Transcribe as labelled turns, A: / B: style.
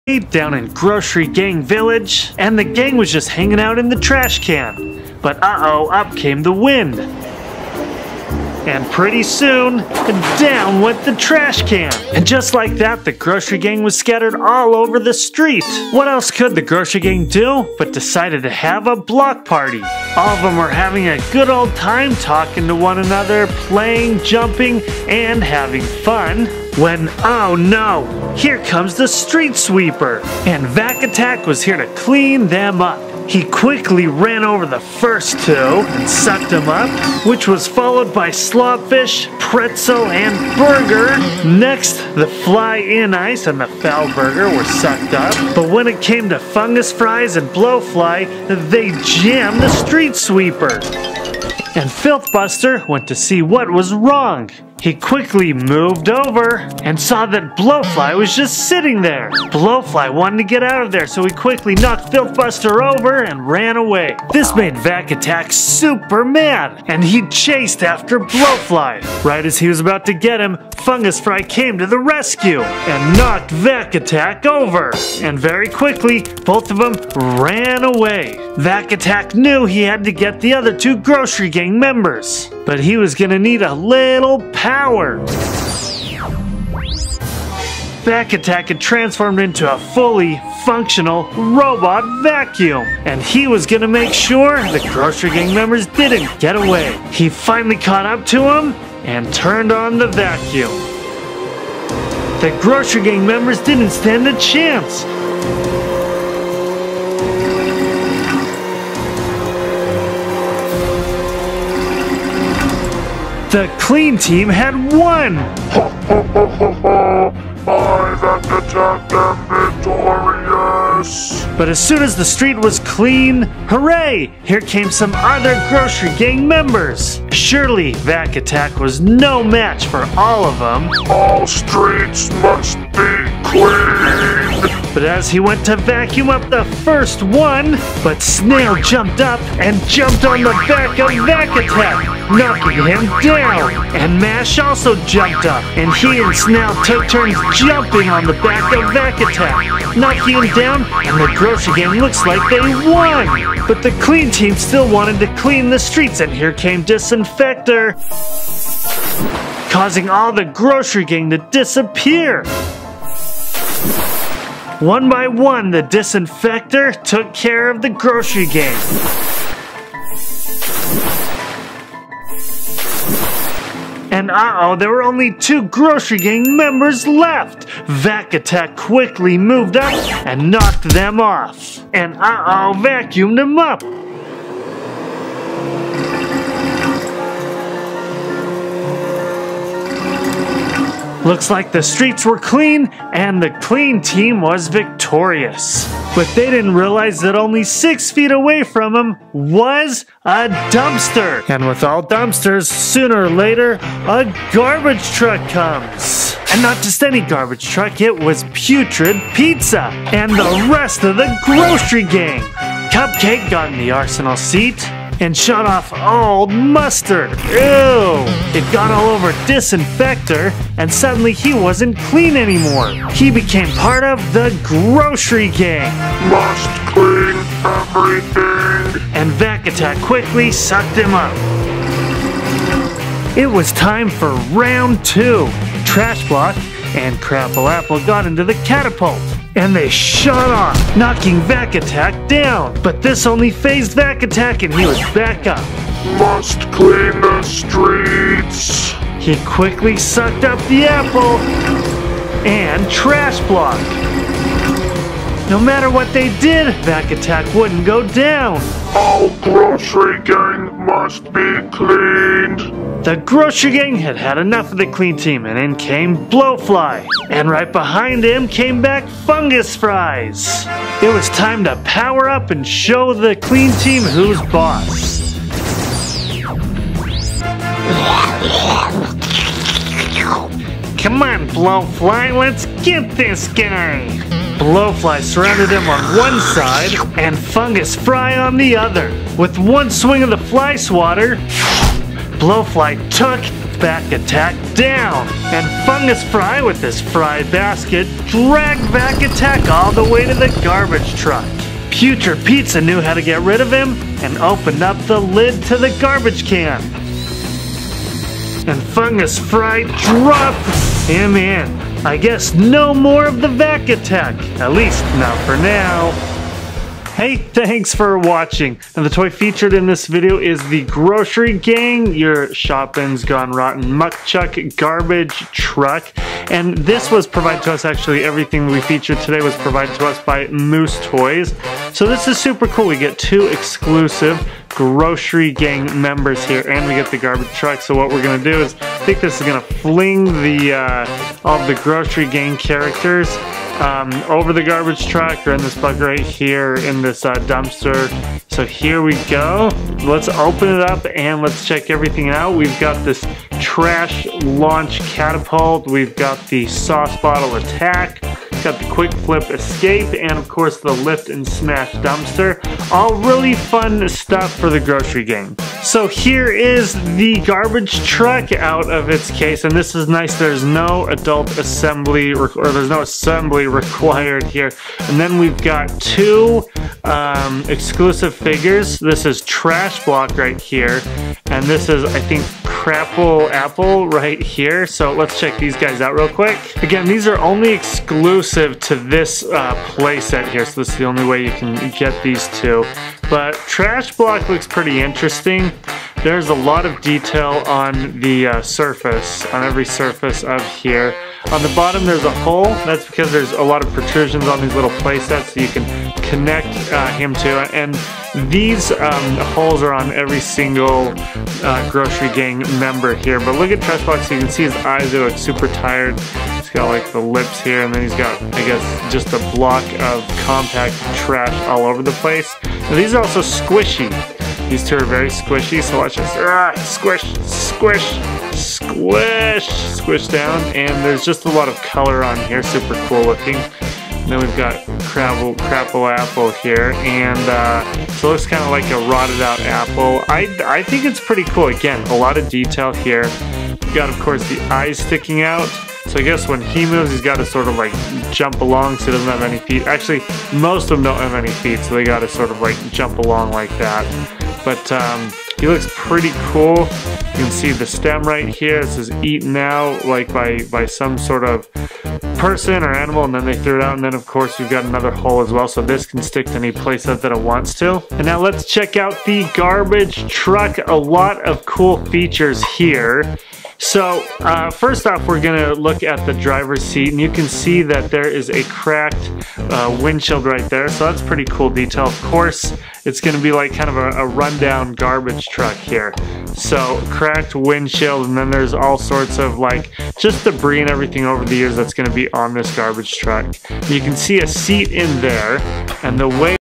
A: Down in Grocery Gang Village, and the gang was just hanging out in the trash can. But up came the wind. And pretty soon, down went the trash can. And just like that, the grocery gang was scattered all over the street. What else could the grocery gang do but decided to have a block party? All of them were having a good old time talking to one another, playing, jumping, and having fun. When, oh no, here comes the street sweeper. And Vac Attack was here to clean them up. He quickly ran over the first two and sucked them up, which was followed by Slopfish, Pretzel, and Burger. Next, the Fly in Ice and the Foul Burger were sucked up. But when it came to Fungus Fries and Blowfly, they jammed the street sweeper. And Filthbuster went to see what was wrong. He quickly moved over and saw that Blowfly was just sitting there. Blowfly wanted to get out of there, so he quickly knocked Filthbuster over and ran away. This made Vac Attack super mad, and he chased after Blowfly. Right as he was about to get him, Fungus Fry came to the rescue and knocked Vac Attack over. And very quickly, both of them ran away. Vac Attack knew he had to get the other two grocery gang members, but he was gonna need a little power. Vac Attack had transformed into a fully functional robot vacuum, and he was gonna make sure the grocery gang members didn't get away. He finally caught up to him and turned on the vacuum. The grocery gang members didn't stand a chance. The clean team had won!
B: I, Vac Attack, am victorious!
A: But as soon as the street was clean, hooray! Here came some other grocery gang members. Surely Vac Attack was no match for all of them.
B: All streets must be clean!
A: But as he went to vacuum up the first one, but Snail jumped up and jumped on the back of Vac Attack, knocking him down. And Mash also jumped up, and he and Snail took turns jumping on the back of Vac Attack, knocking him down, and the grocery gang looks like they won. But the clean team still wanted to clean the streets, and here came Disinfector, causing all the grocery gang to disappear. One by one, the Disinfector took care of the grocery gang. And there were only two grocery gang members left. Vac Attack quickly moved up and knocked them off. And vacuumed them up. Looks like the streets were clean and the clean team was victorious. But they didn't realize that only 6 feet away from them was a dumpster. And with all dumpsters, sooner or later, a garbage truck comes. And not just any garbage truck, it was Putrid Pizza and the rest of the grocery gang. Cupcake got in the arsenal seat and shot off old Mustard. Ew! It got all over Disinfector, and suddenly he wasn't clean anymore. He became part of the grocery gang.
B: Must clean everything!
A: And Vac Attack quickly sucked him up. It was time for round 2. Trash Block and Crapple Apple got into the catapult, and they shot off, knocking Vac Attack down. But this only phased Vac Attack, and he was back up.
B: Must clean the streets!
A: He quickly sucked up the apple and Trash Block. No matter what they did, Vac Attack wouldn't go down.
B: All grocery gang must be cleaned!
A: The grocery gang had had enough of the clean team, and in came Blowfly. And right behind him came back Fungus Fries. It was time to power up and show the clean team who's boss. Come on, Blowfly, let's get this guy. Blowfly surrounded him on one side and Fungus Fry on the other. With one swing of the fly swatter, Blowfly took back attack down. And Fungus Fry with his fry basket dragged back attack all the way to the garbage truck. Putrid Pizza knew how to get rid of him and opened up the lid to the garbage can. And Fungus Fry dropped him in. I guess no more of the vac attack, at least not for now. Hey, thanks for watching. And the toy featured in this video is the Grocery Gang, your shopping's gone rotten muck chuck garbage truck. And this was provided to us, actually everything we featured today was provided to us by Moose Toys. So this is super cool. We get 2 exclusive Grocery Gang members here, and we get the garbage truck. So what we're gonna do is, I think this is gonna fling the all of the Grocery Gang characters over the garbage truck, or in this bucket right here in this dumpster. So here we go. Let's open it up and let's check everything out. We've got this trash launch catapult. We've got the sauce bottle attack. Got the quick flip escape, and of course the lift and smash dumpster. All really fun stuff for the Grocery Gang. So here is the garbage truck out of its case, and this is nice. There's no adult assembly, or there's no assembly required here. And then we've got 2 exclusive figures. This is Trash Block right here, and this is, I think, Crapple Apple right here. So let's check these guys out real quick. Again, these are only exclusive to this playset here, so this is the only way you can get these 2. But Trash Block looks pretty interesting. There's a lot of detail on the surface, on every surface of here. On the bottom there's a hole. That's because there's a lot of protrusions on these little playsets that you can connect him to. And these holes are on every single Grocery Gang member here. But look at Trash Block, so you can see his eyes. They look super tired. He's got like the lips here, and then he's got, I guess, just a block of compact trash all over the place. Now, these are also squishy. These 2 are very squishy, so watch this. Squish, squish, squish, squish down. And there's just a lot of color on here, super cool looking. And then we've got Crapple Apple here, and so it looks kind of like a rotted out apple. I think it's pretty cool. Again, a lot of detail here. We've got, of course, the eyes sticking out. So I guess when he moves, he's got to sort of like jump along, so he doesn't have any feet. Actually, most of them don't have any feet, so they got to sort of like jump along like that. But he looks pretty cool. You can see the stem right here. This is eaten out like by some sort of person or animal, and then they threw it out. And then of course we've got another hole as well, so this can stick to any playset that it wants to. And now let's check out the garbage truck. A lot of cool features here. So first off, we're gonna look at the driver's seat, and you can see that there is a cracked windshield right there. So that's pretty cool detail. Of course, it's gonna be like kind of a rundown garbage truck here. So cracked windshield, and then there's all sorts of like just debris and everything over the years that's gonna be on this garbage truck. You can see a seat in there, and the way